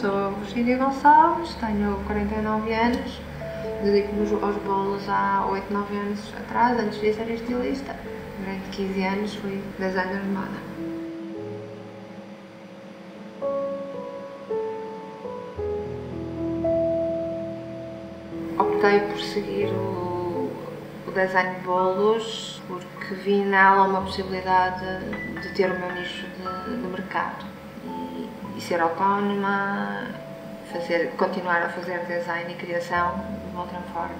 sou Virgínia Gonçalves, tenho 49 anos, dedico-me aos bolos há 8, 9 anos atrás, antes de ser estilista. Durante 15 anos fui designer de moda. Optei por seguir o design de bolos porque vi nela uma possibilidade de ter o meu nicho de mercado e ser autónoma, continuar a fazer design e criação de uma outra forma.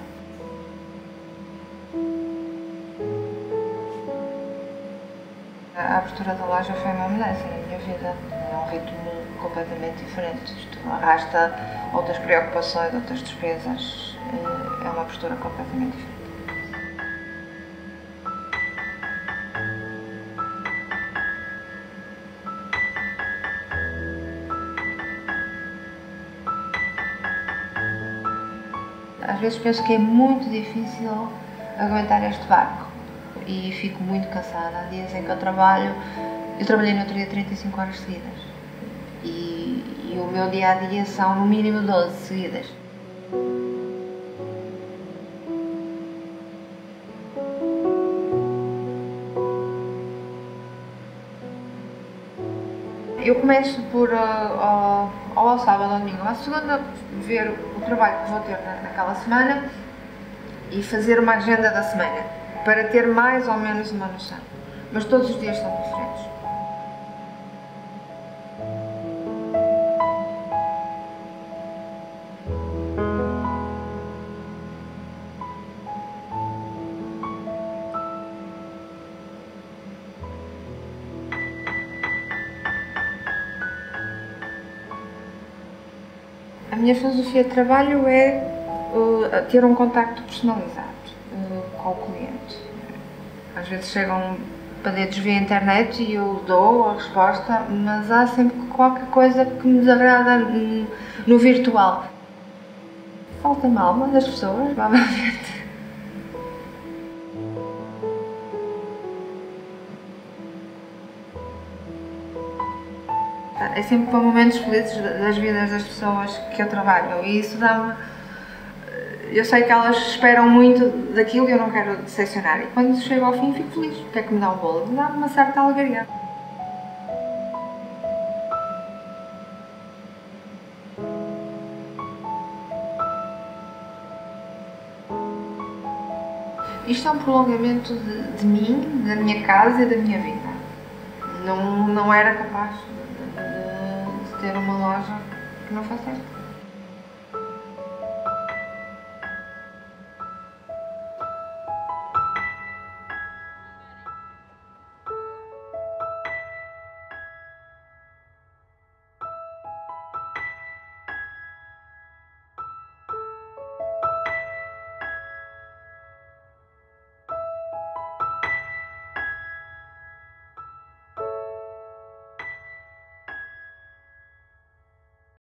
A abertura da loja foi uma mudança na minha vida, é um ritmo completamente diferente. Isto arrasta outras preocupações, outras despesas, é uma postura completamente diferente. Às vezes penso que é muito difícil aguentar este barco e fico muito cansada. Há dias em que eu trabalhei no outro dia 35 horas seguidas e o meu dia a dia são no mínimo 12 seguidas. Eu começo por, ao sábado ou domingo, à segunda, ver o trabalho que vou ter naquela semana e fazer uma agenda da semana, para ter mais ou menos uma noção. Mas todos os dias são diferentes. A minha filosofia de trabalho é ter um contacto personalizado com o cliente. Às vezes chegam pedidos via internet e eu dou a resposta, mas há sempre qualquer coisa que me desagrada no virtual. Falta-me a alma das pessoas, provavelmente. É sempre para momentos felizes das vidas das pessoas que eu trabalho e isso dá-me... Eu sei que elas esperam muito daquilo e eu não quero decepcionar. E quando chego ao fim fico feliz. O que é que me dá um bolo? Dá-me uma certa alegria. Isto é um prolongamento de mim, da minha casa e da minha vida. Não era capaz de ter uma loja que não fosse esta.